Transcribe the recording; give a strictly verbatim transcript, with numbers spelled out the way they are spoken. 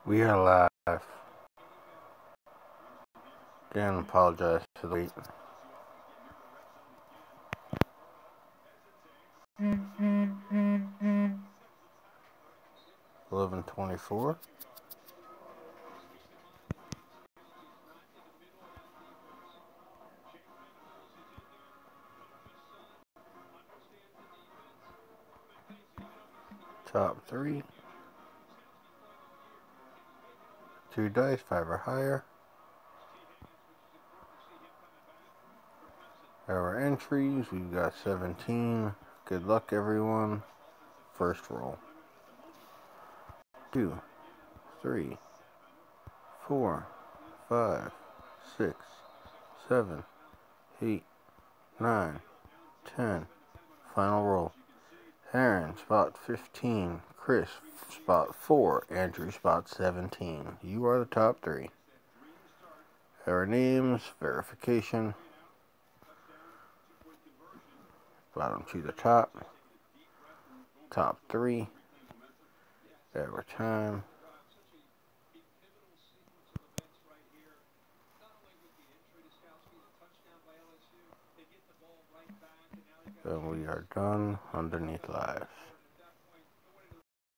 We are live. Again, apologize for the wait. eleven twenty-four. Top three. Two dice, five or higher. Our entries, we've got seventeen. Good luck, everyone. First roll. Two, three, four, five, six, seven, eight, nine, ten. Final roll. Aaron, spot fifteen. Chris, spot four. Andrew, spot seventeen. You are the top three. Our names, verification. Bottom to the top. Top three. Our time. And we are done underneath live.